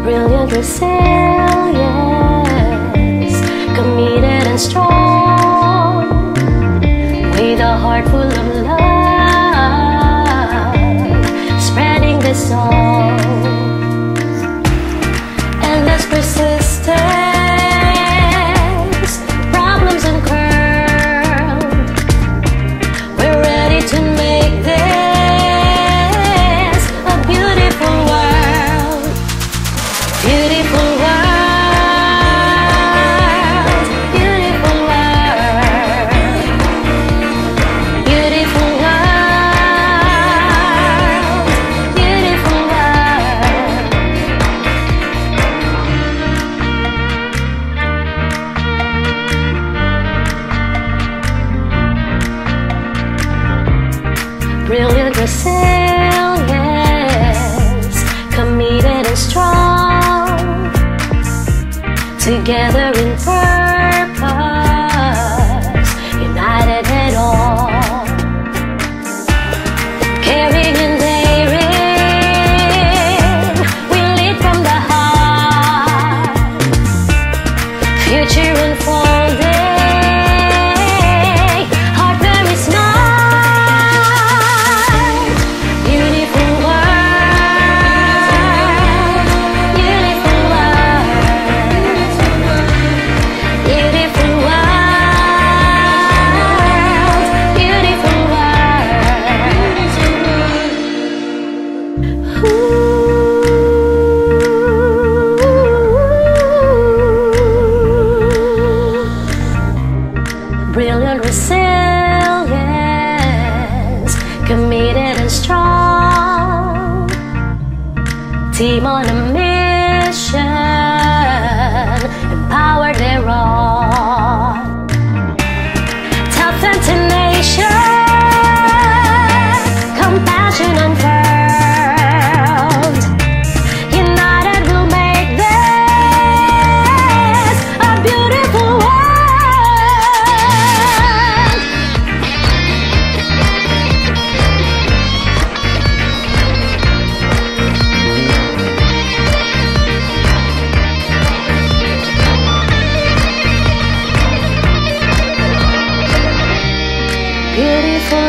brilliant resilience, committed and strong, with a heart full of love, spreading the song. Endless persistence, problems uncurled, we're ready to make this a beautiful world. Beautiful world, beautiful world, beautiful world, beautiful world. Brilliant resilience, committed and strong, together in purpose, united at all, caring and daring, we lead from the heart, future unfolding, heart very smart. Beautiful world, beautiful world, beautiful world, beautiful world. Brilliant resilience, committed and strong, team on a mission, empowered thereon, tough and tenacious, compassion unfurled, united we'll make this a beautiful world. Beautiful